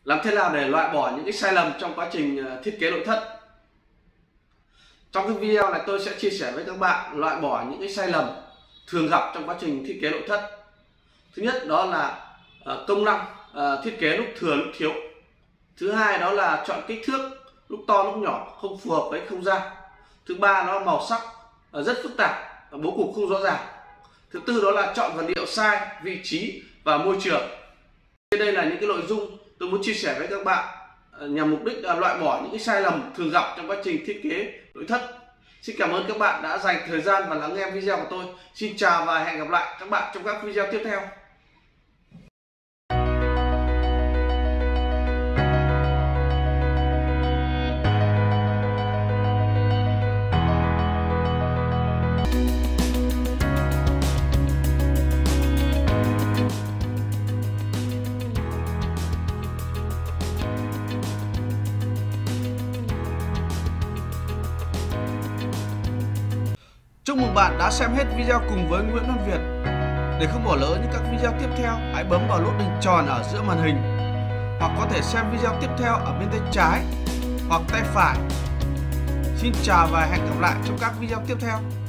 Làm thế nào để loại bỏ những cái sai lầm trong quá trình thiết kế nội thất? Trong cái video này tôi sẽ chia sẻ với các bạn loại bỏ những cái sai lầm thường gặp trong quá trình thiết kế nội thất. Thứ nhất đó là công năng thiết kế lúc thừa lúc thiếu. Thứ hai đó là chọn kích thước lúc to lúc nhỏ không phù hợp với không gian. Thứ ba đó là màu sắc rất phức tạp, bố cục không rõ ràng. Thứ tư đó là chọn vật liệu sai vị trí và môi trường. Đây là những cái nội dung tôi muốn chia sẻ với các bạn nhằm mục đích là loại bỏ những cái sai lầm thường gặp trong quá trình thiết kế nội thất. Xin cảm ơn các bạn đã dành thời gian và lắng nghe video của tôi. Xin chào và hẹn gặp lại các bạn trong các video tiếp theo. Chúc mừng bạn đã xem hết video cùng với Nguyễn Văn Việt. Để không bỏ lỡ những các video tiếp theo, hãy bấm vào nút hình tròn ở giữa màn hình, hoặc có thể xem video tiếp theo ở bên tay trái hoặc tay phải. Xin chào và hẹn gặp lại trong các video tiếp theo.